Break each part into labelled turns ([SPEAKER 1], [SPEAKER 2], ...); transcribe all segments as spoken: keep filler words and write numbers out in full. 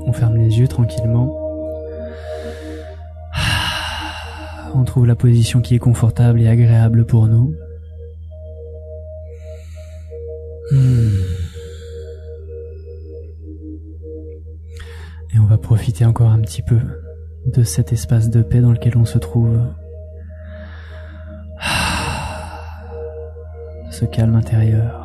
[SPEAKER 1] On ferme les yeux tranquillement. On trouve la position qui est confortable et agréable pour nous. Hmm. Et on va profiter encore un petit peu de cet espace de paix dans lequel on se trouve. De ce calme intérieur.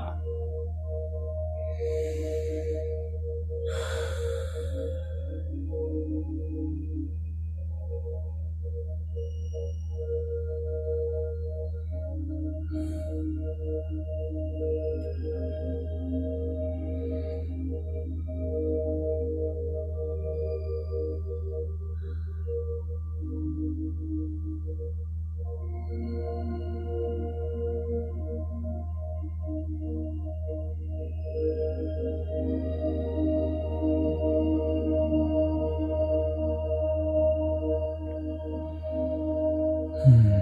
[SPEAKER 1] Hmm.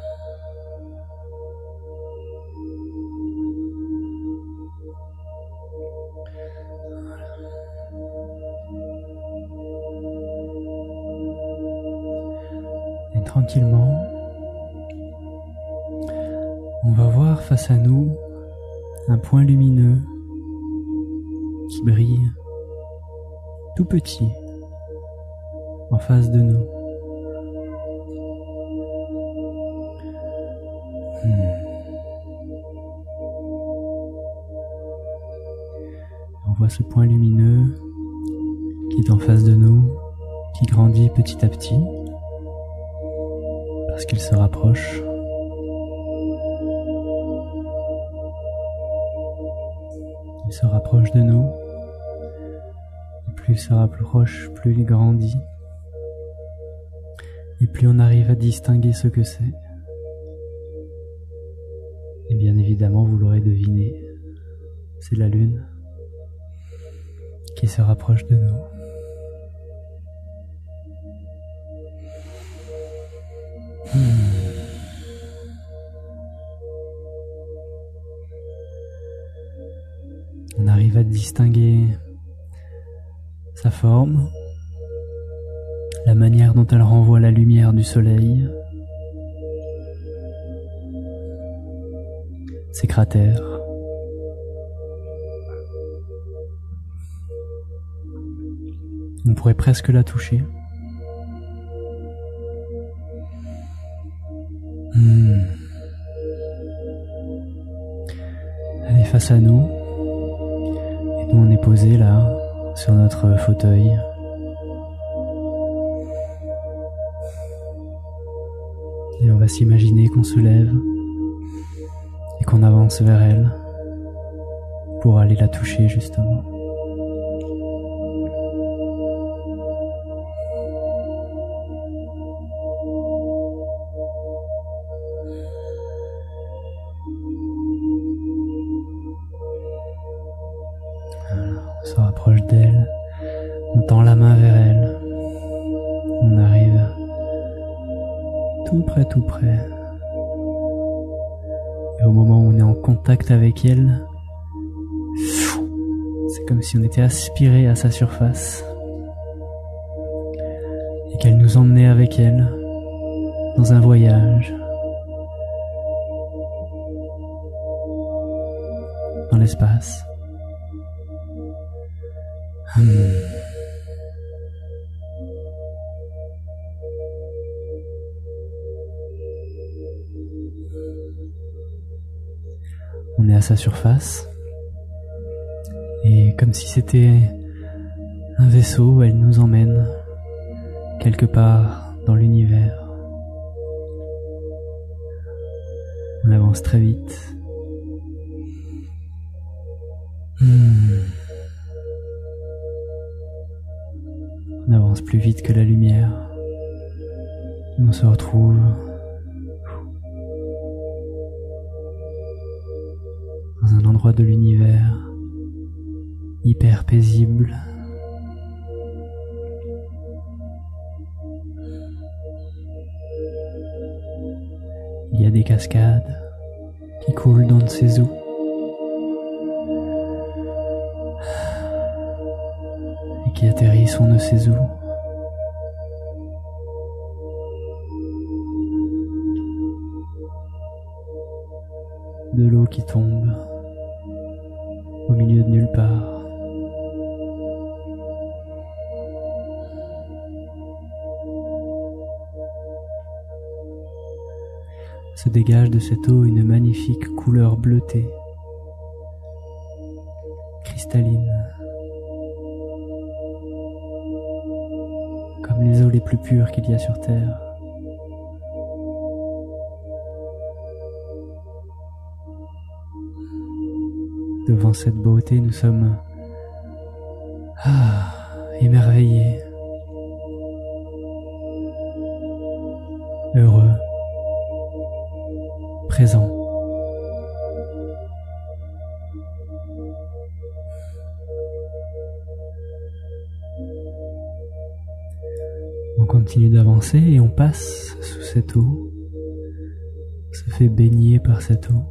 [SPEAKER 1] Et tranquillement, on va voir face à nous un point lumineux qui brille tout petit en face de nous. Hmm. On voit ce point lumineux qui est en face de nous, qui grandit petit à petit parce qu'il se rapproche. Il se rapproche de nous. Et plus il se rapproche, plus il grandit. Et plus on arrive à distinguer ce que c'est. Et bien évidemment, vous l'aurez deviné, c'est la lune qui se rapproche de nous. Hmm. On arrive à distinguer sa forme, la manière dont elle renvoie la lumière du soleil, ses cratères. On pourrait presque la toucher. Hmm. Elle est face à nous. Et nous on est posé là, sur notre fauteuil. Et on va s'imaginer qu'on se lève et qu'on avance vers elle pour aller la toucher justement. On se rapproche d'elle, on tend la main vers elle, on arrive tout près, tout près. Et au moment où on est en contact avec elle, c'est comme si on était aspiré à sa surface et qu'elle nous emmenait avec elle dans un voyage dans l'espace. Hmm. On est à sa surface et comme si c'était un vaisseau, elle nous emmène quelque part dans l'univers. On avance très vite. Hmm. On avance plus vite que la lumière. Et on se retrouve dans un endroit de l'univers hyper paisible. Il y a des cascades qui coulent dans de ces eaux. qui atterrissent on ne sait où. De l'eau qui tombe au milieu de nulle part. Se dégage de cette eau une magnifique couleur bleutée, cristalline, comme les eaux les plus pures qu'il y a sur Terre. Devant cette beauté, nous sommes ah, émerveillés, heureux, présents. On continue d'avancer et on passe sous cette eau, on se fait baigner par cette eau.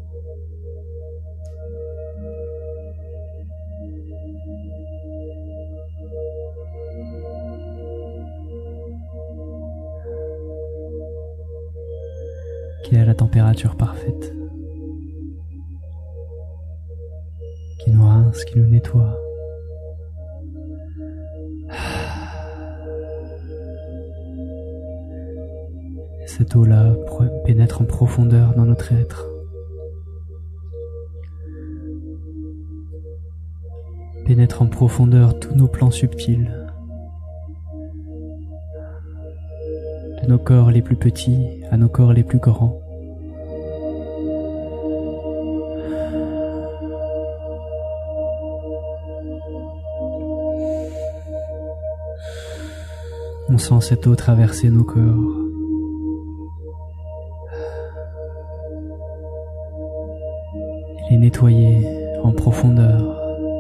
[SPEAKER 1] Qui est à la température parfaite, qui nous rince, qui nous nettoie. Et cette eau-là pénètre en profondeur dans notre être. Pénètre en profondeur tous nos plans subtils. De nos corps les plus petits à nos corps les plus grands. On sent cette eau traverser nos corps. Et les nettoyer en profondeur.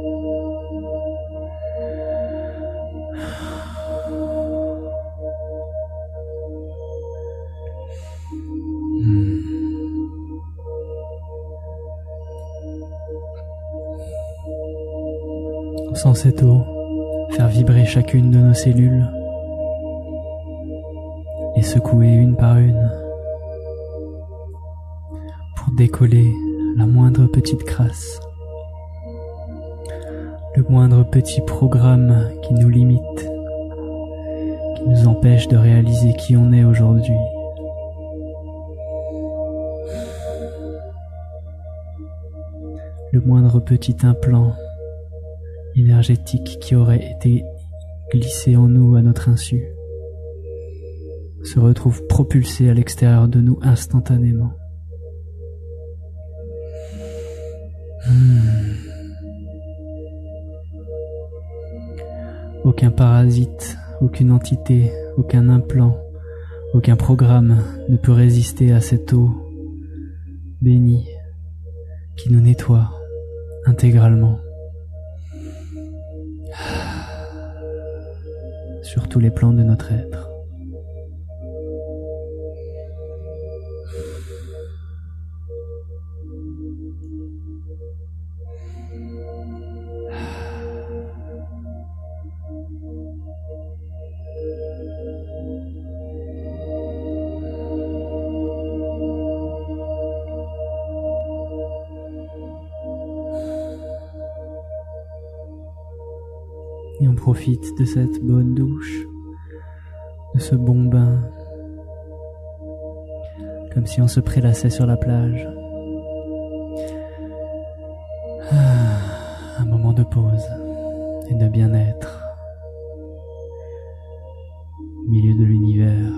[SPEAKER 1] On sent cette eau faire vibrer chacune de nos cellules, les secouer une par une, pour décoller la moindre petite crasse, le moindre petit programme qui nous limite, qui nous empêche de réaliser qui on est aujourd'hui. Le moindre petit implant énergétique qui aurait été glissé en nous à notre insu se retrouve propulsé à l'extérieur de nous instantanément. Hmm. Aucun parasite, aucune entité, aucun implant, aucun programme ne peut résister à cette eau bénie qui nous nettoie intégralement. Sur tous les plans de notre être. Et on profite de cette bonne douche, de ce bon bain, comme si on se prélassait sur la plage. Ah, un moment de pause et de bien-être au milieu de l'univers.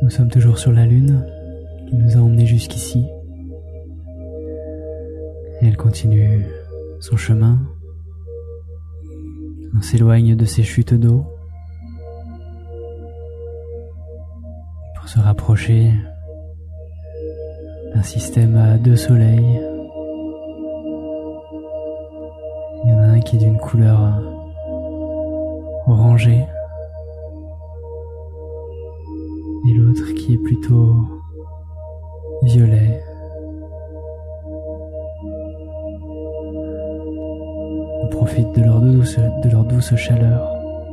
[SPEAKER 1] Nous sommes toujours sur la Lune qui nous a emmenés jusqu'ici. Et elle continue son chemin. On s'éloigne de ces chutes d'eau pour se rapprocher d'un système à deux soleils. Il y en a un qui est d'une couleur orangée et l'autre qui est plutôt violet. On profite de leur douce, de leur douce chaleur.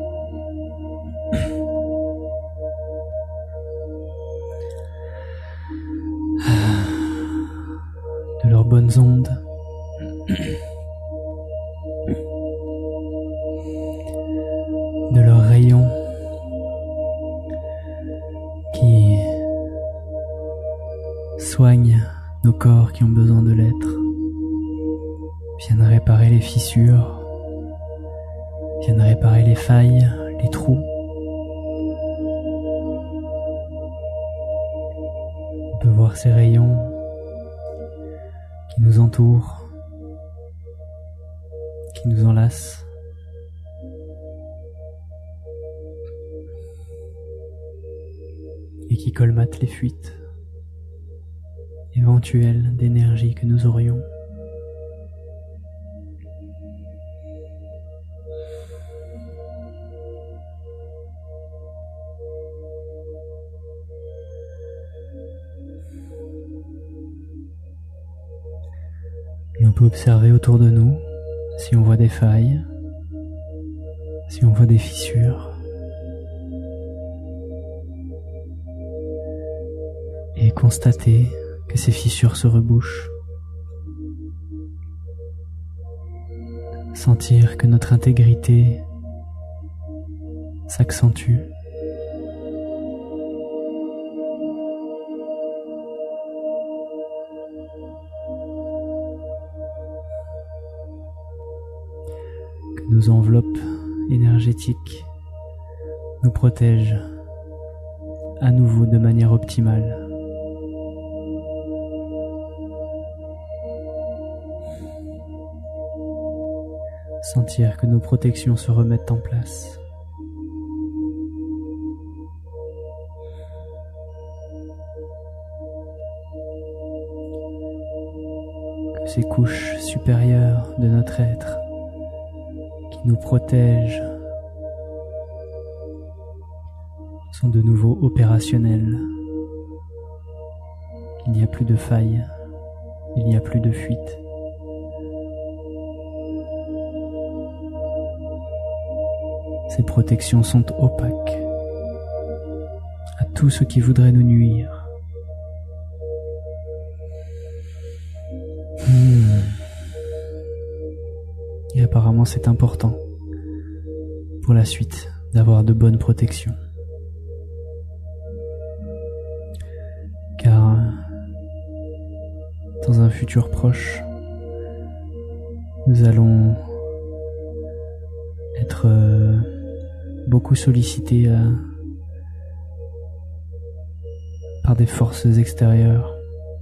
[SPEAKER 1] De leurs bonnes ondes. De leurs rayons qui soignent nos corps qui ont besoin de l'être, viennent réparer les fissures, viennent réparer les failles, les trous. On peut voir ces rayons qui nous entourent, qui nous enlacent. Et qui colmatent les fuites éventuelles d'énergie que nous aurions. Et on peut observer autour de nous si on voit des failles, si on voit des fissures. Et constater que ces fissures se rebouchent. Sentir que notre intégrité s'accentue. Que nos enveloppes énergétiques nous protègent à nouveau de manière optimale. Sentir que nos protections se remettent en place. Que ces couches supérieures de notre être qui nous protègent sont de nouveau opérationnelles. Il n'y a plus de failles, il n'y a plus de fuite. Ces protections sont opaques à tout ce qui voudrait nous nuire. Hmm. Et apparemment c'est important pour la suite d'avoir de bonnes protections. Car dans un futur proche, nous allons être euh, beaucoup sollicité euh, par des forces extérieures.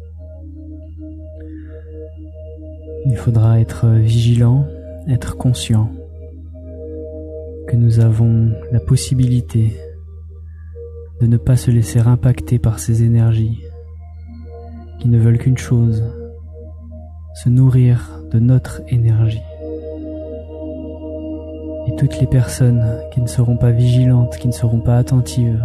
[SPEAKER 1] Il faudra être vigilant, être conscient que nous avons la possibilité de ne pas se laisser impacter par ces énergies qui ne veulent qu'une chose, se nourrir de notre énergie. Et toutes les personnes qui ne seront pas vigilantes, qui ne seront pas attentives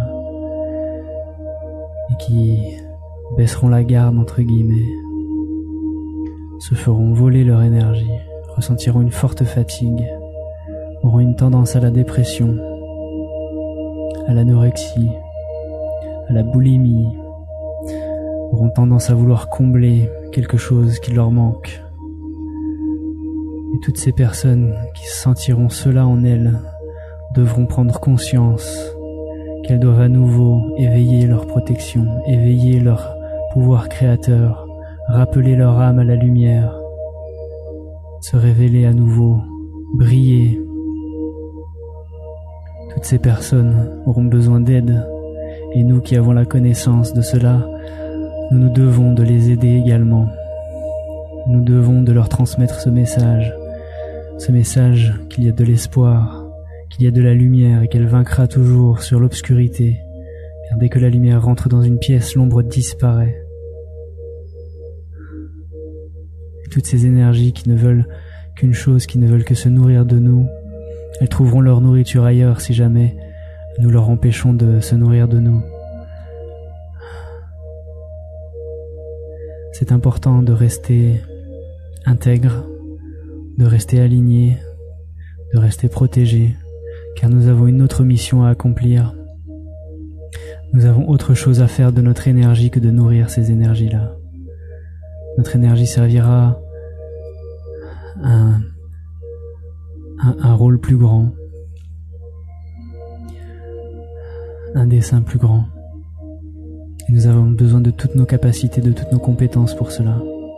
[SPEAKER 1] et qui baisseront la garde entre guillemets, se feront voler leur énergie, ressentiront une forte fatigue, auront une tendance à la dépression, à l'anorexie, à la boulimie, auront tendance à vouloir combler quelque chose qui leur manque. Et toutes ces personnes qui sentiront cela en elles devront prendre conscience qu'elles doivent à nouveau éveiller leur protection, éveiller leur pouvoir créateur, rappeler leur âme à la lumière, se révéler à nouveau, briller. Toutes ces personnes auront besoin d'aide Et nous qui avons la connaissance de cela, nous nous devons de les aider également. Nous devons de leur transmettre ce message, ce message qu'il y a de l'espoir, qu'il y a de la lumière et qu'elle vaincra toujours sur l'obscurité. Car dès que la lumière rentre dans une pièce, l'ombre disparaît. Et toutes ces énergies qui ne veulent qu'une chose, qui ne veulent que se nourrir de nous, elles trouveront leur nourriture ailleurs si jamais nous leur empêchons de se nourrir de nous. C'est important de rester intègre, de rester aligné, de rester protégé, car nous avons une autre mission à accomplir. Nous avons autre chose à faire de notre énergie que de nourrir ces énergies-là. Notre énergie servira à un, un, un rôle plus grand, un dessein plus grand. Et nous avons besoin de toutes nos capacités, de toutes nos compétences pour cela.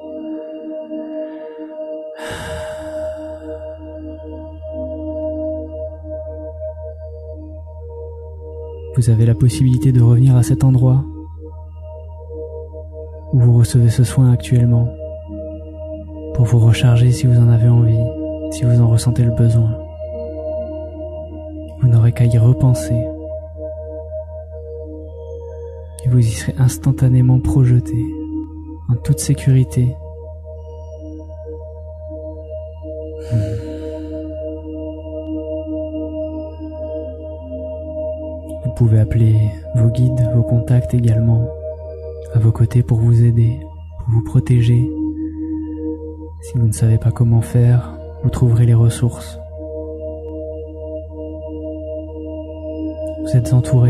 [SPEAKER 1] Vous avez la possibilité de revenir à cet endroit où vous recevez ce soin actuellement pour vous recharger si vous en avez envie, si vous en ressentez le besoin. Vous n'aurez qu'à y repenser et vous y serez instantanément projeté en toute sécurité. Vous pouvez appeler vos guides, vos contacts également à vos côtés pour vous aider, pour vous protéger. Si vous ne savez pas comment faire, vous trouverez les ressources. Vous êtes entouré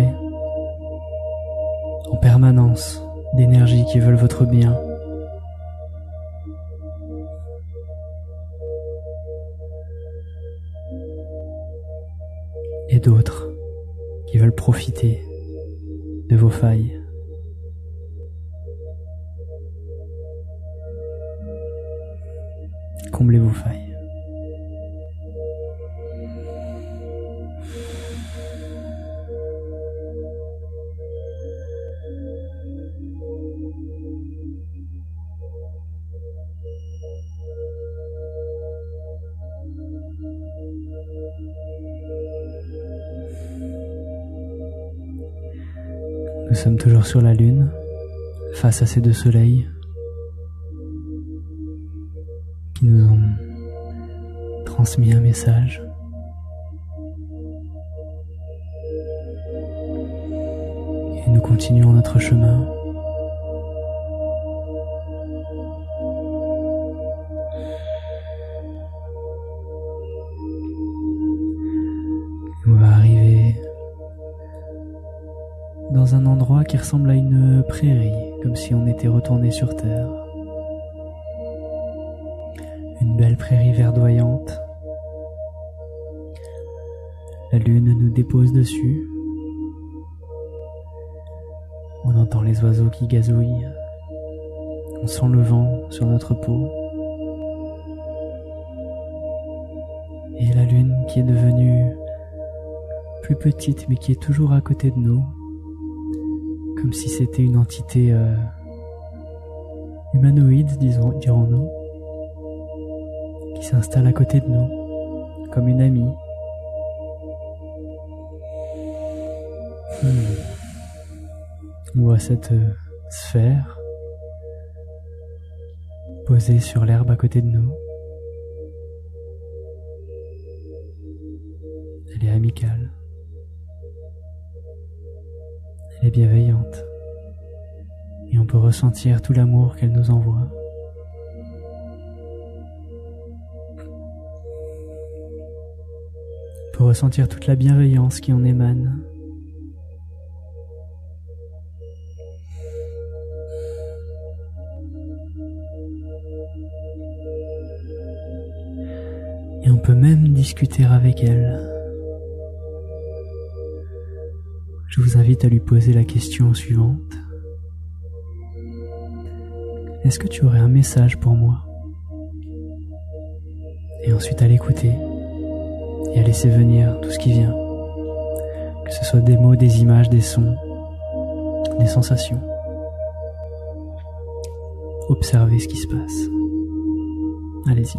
[SPEAKER 1] en permanence d'énergies qui veulent votre bien. Et d'autres qui veulent profiter de vos failles. Comblez vos failles. Nous sommes toujours sur la Lune, face à ces deux soleils qui nous ont transmis un message. Et nous continuons notre chemin. On va arriver dans un endroit qui ressemble à une prairie, comme si on était retourné sur Terre. Une belle prairie verdoyante. La lune nous dépose dessus. On entend les oiseaux qui gazouillent. On sent le vent sur notre peau. Et la lune qui est devenue plus petite mais qui est toujours à côté de nous. Comme si c'était une entité euh, humanoïde, disons, dirons-nous, qui s'installe à côté de nous, comme une amie. Hmm. On voit cette euh, sphère posée sur l'herbe à côté de nous. Elle est amicale. Elle est bienveillante. Et on peut ressentir tout l'amour qu'elle nous envoie. On peut ressentir toute la bienveillance qui en émane. Et on peut même discuter avec elle. Je vous invite à lui poser la question suivante. Est-ce que tu aurais un message pour moi? Et ensuite à l'écouter et à laisser venir tout ce qui vient. Que ce soit des mots, des images, des sons. des sensations. Observez ce qui se passe. Allez-y.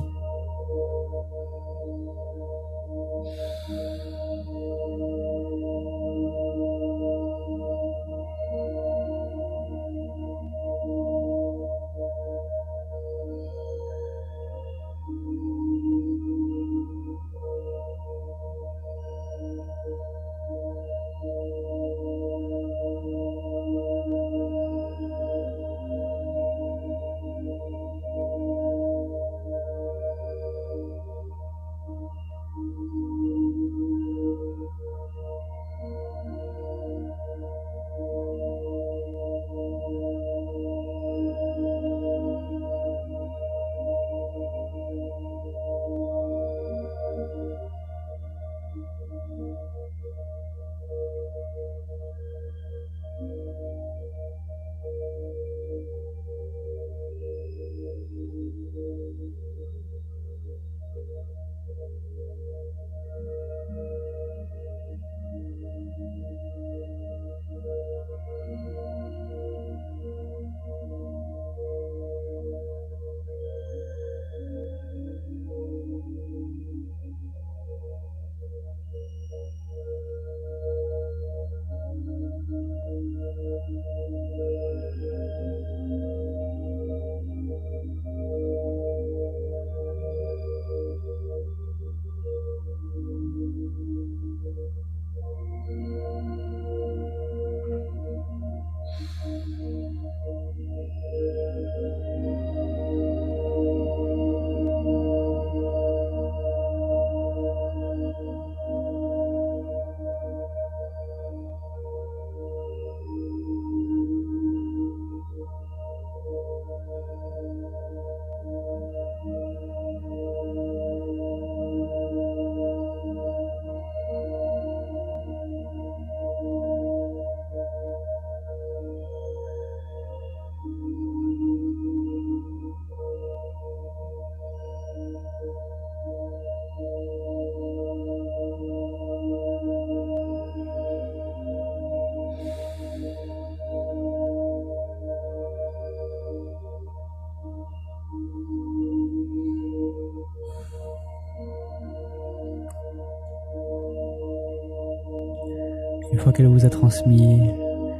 [SPEAKER 1] Une fois qu'elle vous a transmis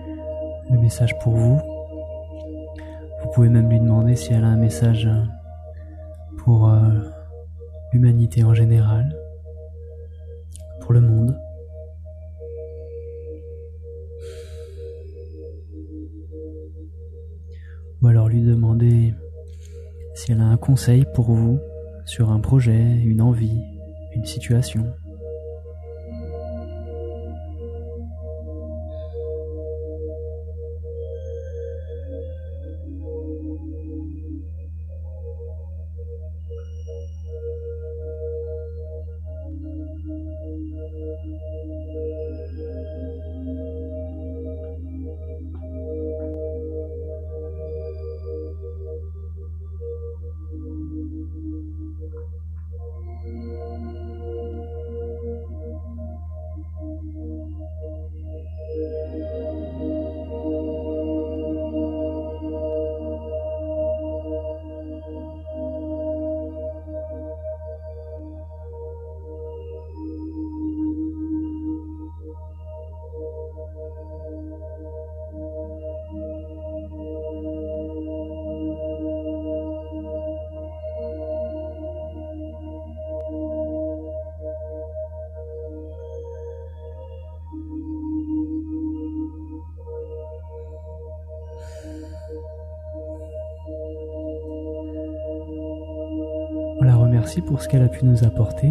[SPEAKER 1] le message pour vous, vous pouvez même lui demander si elle a un message pour euh, l'humanité en général, pour le monde. Ou alors lui demander si elle a un conseil pour vous sur un projet, une envie, une situation. On la remercie pour ce qu'elle a pu nous apporter.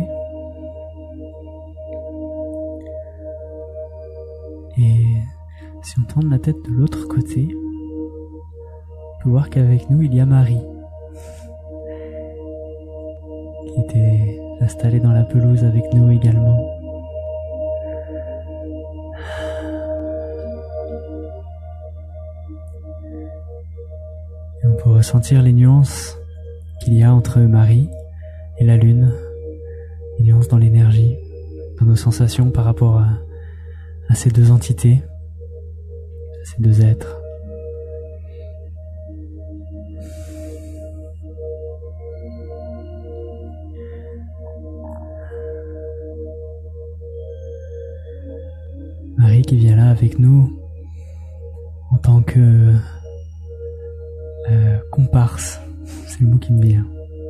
[SPEAKER 1] Et si on tourne la tête de l'autre côté, on peut voir qu'avec nous, il y a Marie, qui était installée dans la pelouse avec nous également. Et on peut ressentir les nuances qu'il y a entre Marie et la Lune, les nuances dans l'énergie, dans nos sensations par rapport à, à ces deux entités. ces deux êtres. Marie qui vient là avec nous en tant que euh, comparse, c'est le mot qui me vient.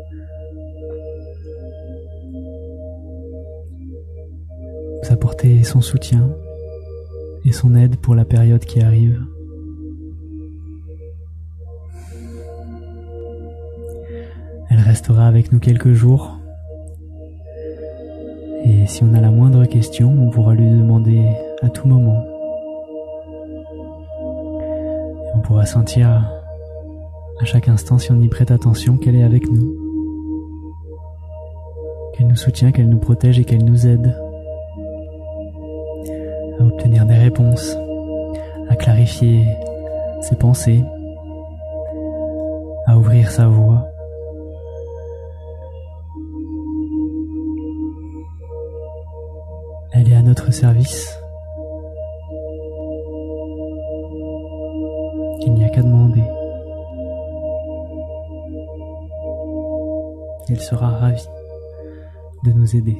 [SPEAKER 1] Vous apporter son soutien et son aide pour la période qui arrive. Elle restera avec nous quelques jours. Et si on a la moindre question, on pourra lui demander à tout moment. Et on pourra sentir à chaque instant, si on y prête attention, qu'elle est avec nous. Qu'elle nous soutient, qu'elle nous protège et qu'elle nous aide à obtenir des réponses, à clarifier ses pensées, à ouvrir sa voix. Elle est à notre service. Il n'y a qu'à demander. Elle sera ravie de nous aider.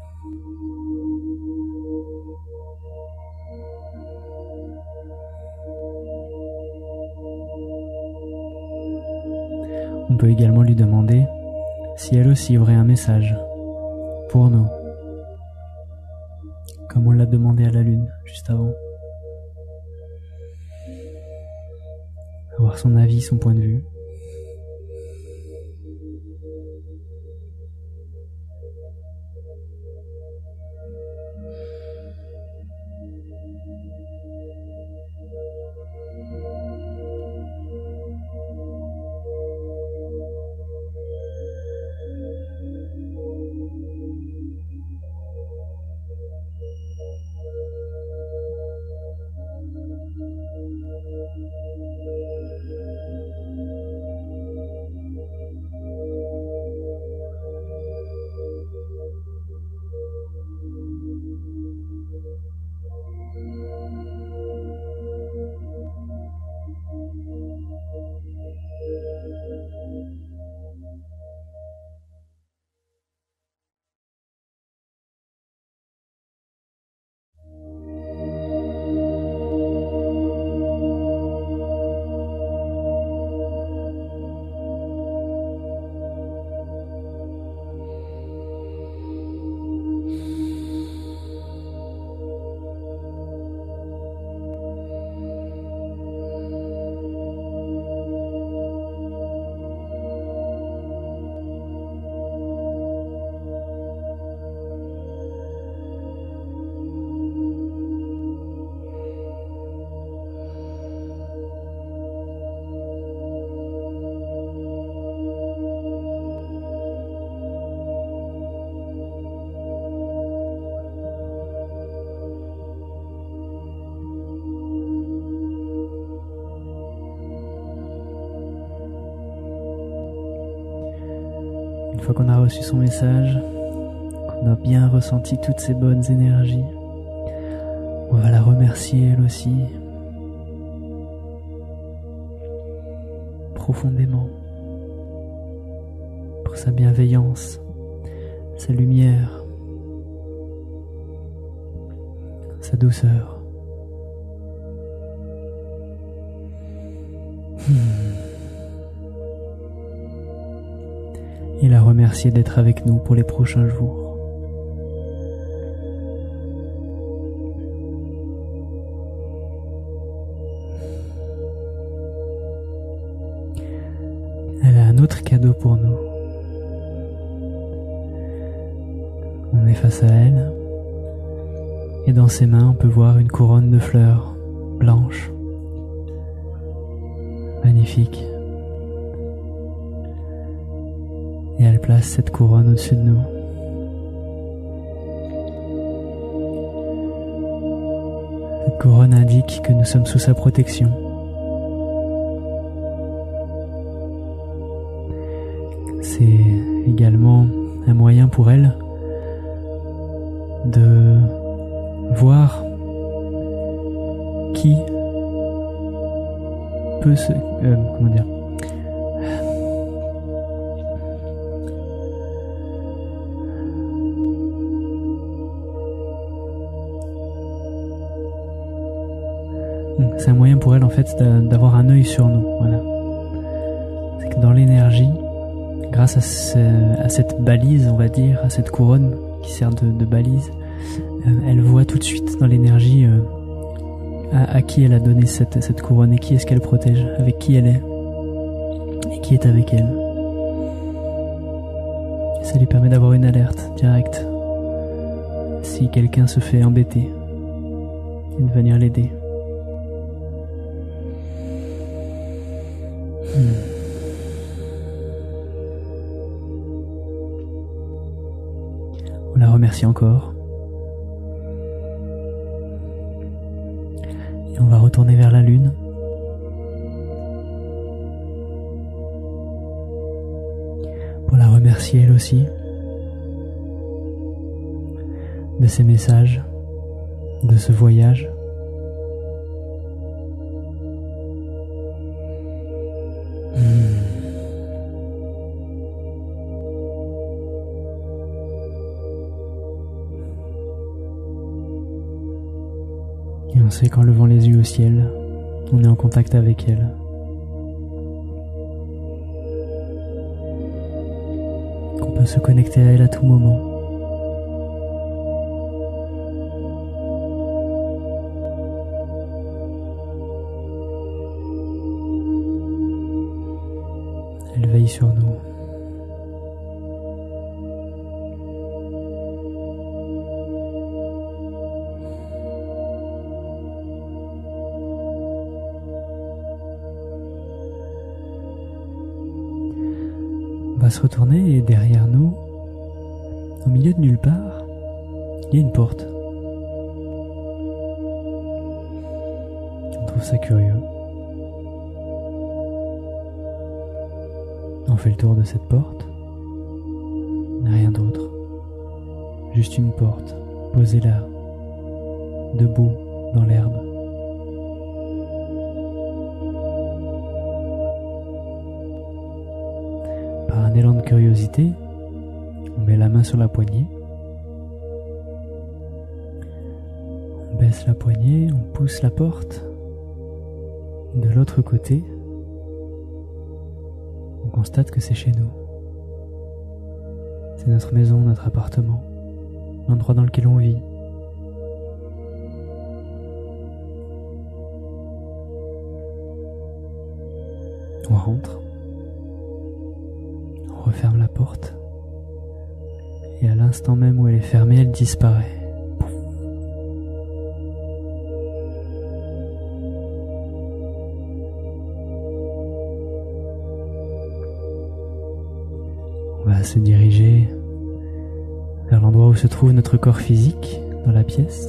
[SPEAKER 1] On peut également lui demander si elle aussi aurait un message pour nous, comme on l'a demandé à la Lune juste avant. Avoir son avis, son point de vue. Une fois qu'on a reçu son message, qu'on a bien ressenti toutes ces bonnes énergies, on va la remercier elle aussi, profondément, pour sa bienveillance, sa lumière, sa douceur. Hmm. Et la remercier d'être avec nous pour les prochains jours. Elle a un autre cadeau pour nous. On est face à elle, et dans ses mains on peut voir une couronne de fleurs blanches, magnifique. Et elle place cette couronne au-dessus de nous. Cette couronne indique que nous sommes sous sa protection. C'est également un moyen pour elle de voir qui peut se... Euh, comment dire C'est un moyen pour elle en fait d'avoir un œil sur nous. Voilà. C'est que dans l'énergie, grâce à, ce, à cette balise, on va dire, à cette couronne qui sert de, de balise, euh, elle voit tout de suite dans l'énergie euh, à, à qui elle a donné cette, cette couronne et qui est-ce qu'elle protège, avec qui elle est et qui est avec elle. Ça lui permet d'avoir une alerte directe si quelqu'un se fait embêter et de venir l'aider. On la remercie encore. Et on va retourner vers la lune. Pour la remercier elle aussi de ses messages, de ce voyage. Et on sait qu'en levant les yeux au ciel, on est en contact avec elle. Qu'on peut se connecter à elle à tout moment. Elle veille sur nous. On va se retourner et derrière nous, au milieu de nulle part, il y a une porte. On trouve ça curieux. On fait le tour de cette porte. Rien d'autre. Juste une porte, posée là, debout dans l'herbe. Par un élan de curiosité, on met la main sur la poignée. On baisse la poignée, on pousse la porte. De l'autre côté, on constate que c'est chez nous. C'est notre maison, notre appartement, l'endroit dans lequel on vit. On rentre. On referme la porte. Et à l'instant même où elle est fermée, elle disparaît. On va se diriger vers l'endroit où se trouve notre corps physique dans la pièce.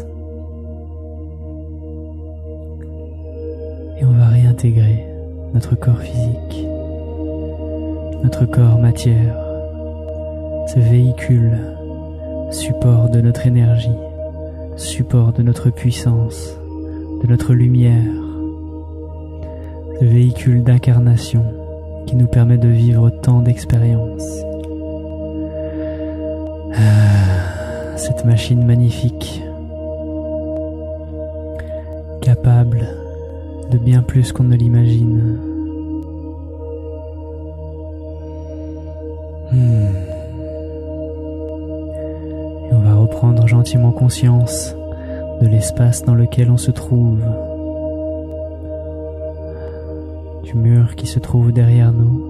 [SPEAKER 1] Et on va réintégrer notre corps physique, notre corps matière, ce véhicule, support de notre énergie, support de notre puissance, de notre lumière, ce véhicule d'incarnation qui nous permet de vivre tant d'expériences. Ah, cette machine magnifique, capable de bien plus qu'on ne l'imagine. Hmm. Et on va reprendre gentiment conscience de l'espace dans lequel on se trouve, du mur qui se trouve derrière nous.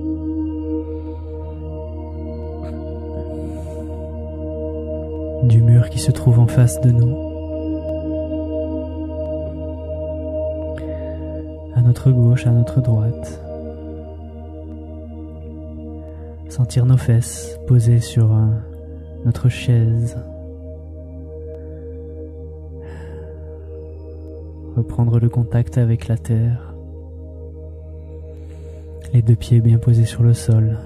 [SPEAKER 1] Du mur qui se trouve en face de nous. À notre gauche, à notre droite. Sentir nos fesses posées sur euh, notre chaise. Reprendre le contact avec la terre. Les deux pieds bien posés sur le sol.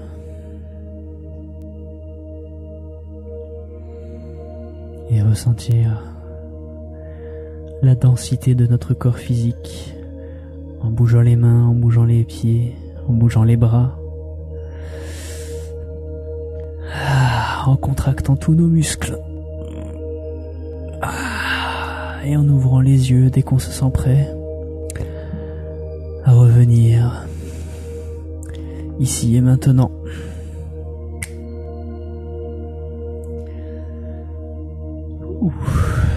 [SPEAKER 1] Et ressentir la densité de notre corps physique en bougeant les mains, en bougeant les pieds, en bougeant les bras, ah, en contractant tous nos muscles, ah, et en ouvrant les yeux dès qu'on se sent prêt à revenir ici et maintenant. Ouh.